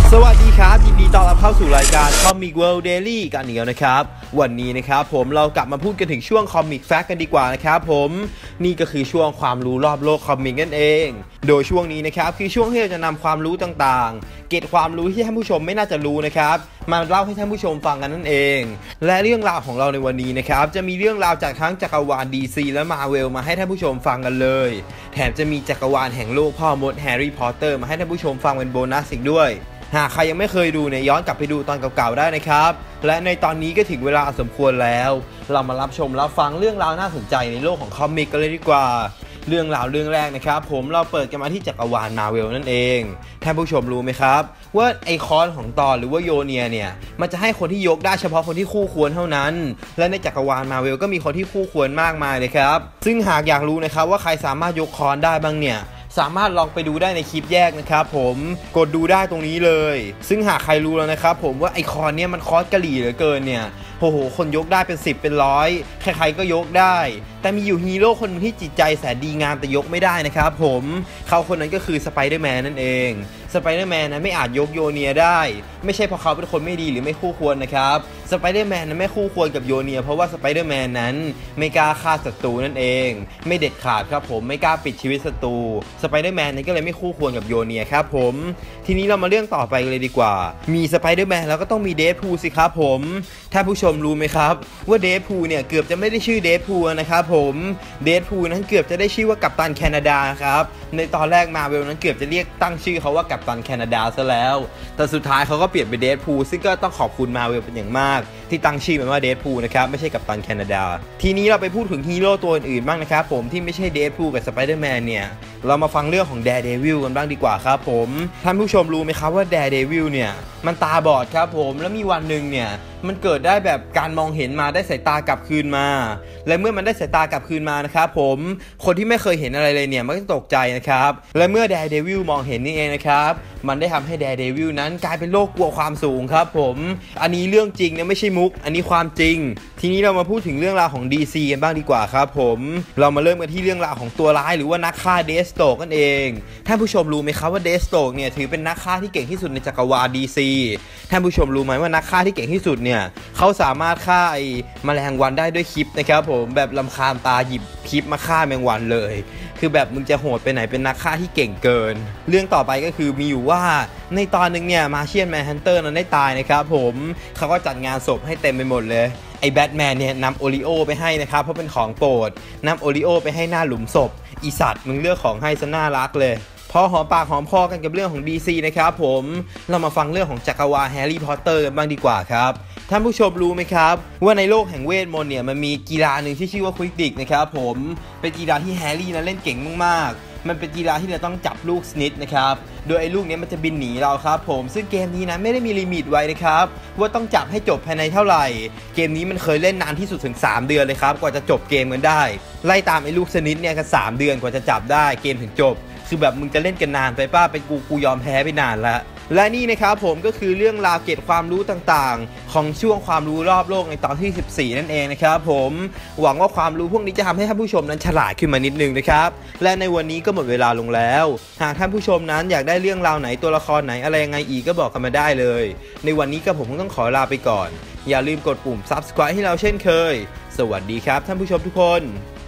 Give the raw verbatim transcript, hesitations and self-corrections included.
สวัสดีครับยินดีต้อนรับเข้าสู่รายการ Comic World Daily กันอีกแล้วนะครับวันนี้นะครับผมเรากลับมาพูดกันถึงช่วง Comic Fact กันดีกว่านะครับผมนี่ก็คือช่วงความรู้รอบโลกคอมิกนั่นเองโดยช่วงนี้นะครับคือช่วงที่เราจะนำความรู้ต่างๆเกร็ดความรู้ที่ท่านผู้ชมไม่น่าจะรู้นะครับมาเล่าให้ท่านผู้ชมฟังกันนั่นเองและเรื่องราวของเราในวันนี้นะครับจะมีเรื่องราวจากทั้งจักรวาล ดี ซี และ Marvel มาให้ท่านผู้ชมฟังกันเลยแถมจะมีจักรวาลแห่งโลกพ่อมดแฮร์รี่พอตเตอร์มาให้ท่านผู้ชมฟังเป็นโบนัสอีกด้วยหากใครยังไม่เคยดูเนี่ยย้อนกลับไปดูตอนเก่าๆได้นะครับและในตอนนี้ก็ถึงเวลาสมควรแล้วเรามารับชมรับฟังเรื่องราวน่าสนใจในโลกของคอมิกกันเลยดีกว่าเรื่องราวเรื่องแรกนะครับผมเราเปิดกันมาที่จักรวาล Marvel นั่นเองท่านผู้ชมรู้ไหมครับว่าไอคอนของตอนหรือว่าโยเนียเนี่ยมันจะให้คนที่ยกได้เฉพาะคนที่คู่ควรเท่านั้นและในจักรวาล Marvel ก็มีคนที่คู่ควรมากมายเลยครับซึ่งหากอยากรู้นะครับว่าใครสามารถยกคอนได้บ้างเนี่ยสามารถลองไปดูได้ในคลิปแยกนะครับผมกดดูได้ตรงนี้เลยซึ่งหากใครรู้แล้วนะครับผมว่าไอคอนเนี่ยมันคอสกะหรี่เหลือเกินเนี่ยโอ้โหคนยกได้เป็นสิบเป็นร้อยใครๆก็ยกได้แต่มีอยู่ฮีโร่คนนึงที่จิตใจแสนดีงามแต่ยกไม่ได้นะครับผมเขาคนนั้นก็คือสไปเดอร์แมนนั่นเองสไปเดอร์แมนนั้นไม่อาจยกโยเนียได้ไม่ใช่เพราะเขาเป็นคนไม่ดีหรือไม่คู่ควรนะครับสไปเดอร์แมนนั้นไม่คู่ควรกับโยเนียเพราะว่าสไปเดอร์แมนนั้นไม่กล้าฆ่าศัตรูนั่นเองไม่เด็ดขาดครับผมไม่กล้าปิดชีวิตศัตรูสไปเดอร์แมนนั้นก็เลยไม่คู่ควรกับโยเนียครับผมทีนี้เรามาเรื่องต่อไปเลยดีกว่ามีสไปเดอร์แมนแล้วก็ต้องมีเดดพูลสิครับผมท่านผู้ชมรู้ไหมครับว่าเดดพูลเนี่ยเกือบจะไม่ได้ชื่อเดดพูลนะครับผมเดดพูลนั้นเกือบจะได้ชื่อว่ากัปตันแคนาดาครับในตอนแรกมาเวลนั้นเกือบจะเรียกตั้งชื่อเขาว่ากัปตันแคนาดาซะแล้วแต่สุดท้ายเขาก็เปลี่ยนเป็นเดดพูลซึ่งก็ต้องขอบคุณมาเวลเป็นอย่างมากที่ตั้งชื่อมันว่าเดดพูลนะครับไม่ใช่กัปตันแคนาดาทีนี้เราไปพูดถึงฮีโร่ตัวอื่นๆบ้างนะครับผมที่ไม่ใช่เดดพูลกับสไปเดอร์แมนเนี่ยเรามาฟังเรื่องของแดร์เดวิลกันบ้างดีกว่าครับผมท่านผู้ชมรู้ไหมครับว่าแดร์เดวิลเนี่ยมันตาบอดครับผมแล้วมีวันหนึ่งเนี่ยมันเกิดได้แบบการมองเห็นมาได้สายตากลับคืนมาและเมื่อมันได้สายตากลับคืนมานะครับผมคนที่ไม่เคยเห็นอะไรเลยเนี่ยมันก็ตกใจนะครับและเมื่อแดร์เดวิลมองเห็นนี่เองนะครับมันได้ทำให้แดร์เดวิลนั้นกลายเป็นโรคกลัวความสูงครับผมอันนี้เรื่องจริงนะไม่ใช่มุกอันนี้ความจริงทีนี้เรามาพูดถึงเรื่องราวของ ดี ซี กันบ้างดีกว่าครับผมเรามาเริ่มกันที่เรื่องราวของตัวร้ายหรือว่านักฆ่าเดสโตกนั่นเองท่านผู้ชมรู้ไหมครับว่าเดสโตกเนี่ยถือเป็นนักฆ่าที่เก่งที่สุดในจักรวาล ดี ซี ท่านผู้ชมรู้ไหมว่านักฆ่าที่เก่งที่สุดเนี่ยเขาสามารถฆ่าไอ้แมลงวันได้ด้วยคลิปนะครับผมแบบรำคาญตาหยิบคลิปมาฆ่าแมลงวันเลยคือแบบมึงจะโหดไปไหนเป็นนักฆ่าที่เก่งเกินเรื่องต่อไปก็คือมีอยู่ว่าในตอนนึงเนี่ยมาเชียนแมนฮันเตอร์นั้นได้ตายนะครับผมเขาก็จัดงานศพให้เต็มไปหมดเลยไอ้แบทแมนเนี่ยนำโอริโอไปให้นะครับเพราะเป็นของโปรดนำโอริโอไปให้หน้าหลุมศพอีสัตว์มึงเลือกของให้ซะน่ารักเลยพอหอมปากหอมคอกันกับเรื่องของ ดี ซี นะครับผมเรามาฟังเรื่องของจักรวาลแฮร์รี่พอตเตอร์กันบ้างดีกว่าครับท่านผู้ชมรู้ไหมครับว่าในโลกแห่งเวทมนต์เนี่ยมันมีกีฬาหนึ่งที่ชื่อว่าควิกดิกนะครับผมเป็นกีฬาที่แฮร์รี่นั้นเล่นเก่งมากๆมันเป็นกีฬาที่เราต้องจับลูกสนิทนะครับโดยไอ้ลูกนี้มันจะบินหนีเราครับผมซึ่งเกมนี้นะไม่ได้มีลิมิตไว้นะครับว่าต้องจับให้จบภายในเท่าไหร่เกมนี้มันเคยเล่นนานที่สุดถึงสามเดือนเลยครับกว่าจะจบเกมกันได้ไล่ตามไอ้ลูกสนิทเนี่ยกันสามเดือนกว่าจะจับได้เกมถึงจบคือแบบมึงจะเล่นกันนานไปป้าเป็นกูกูยอมแพ้ไปนานแล้วและนี่นะครับผมก็คือเรื่องราวเกร็ดความรู้ต่างๆของช่วงความรู้รอบโลกในตอนที่สิบสี่นั่นเองนะครับผมหวังว่าความรู้พวกนี้จะทำให้ท่านผู้ชมนั้นฉลาดขึ้นมานิดนึงนะครับและในวันนี้ก็หมดเวลาลงแล้วหากท่านผู้ชมนั้นอยากได้เรื่องราวไหนตัวละครไหนอะไรยังไงอีกก็บอกกันมาได้เลยในวันนี้ก็ผมต้องขอลาไปก่อนอย่าลืมกดปุ่ม ซับสไครบ์ ให้เราเช่นเคยสวัสดีครับท่านผู้ชมทุกคน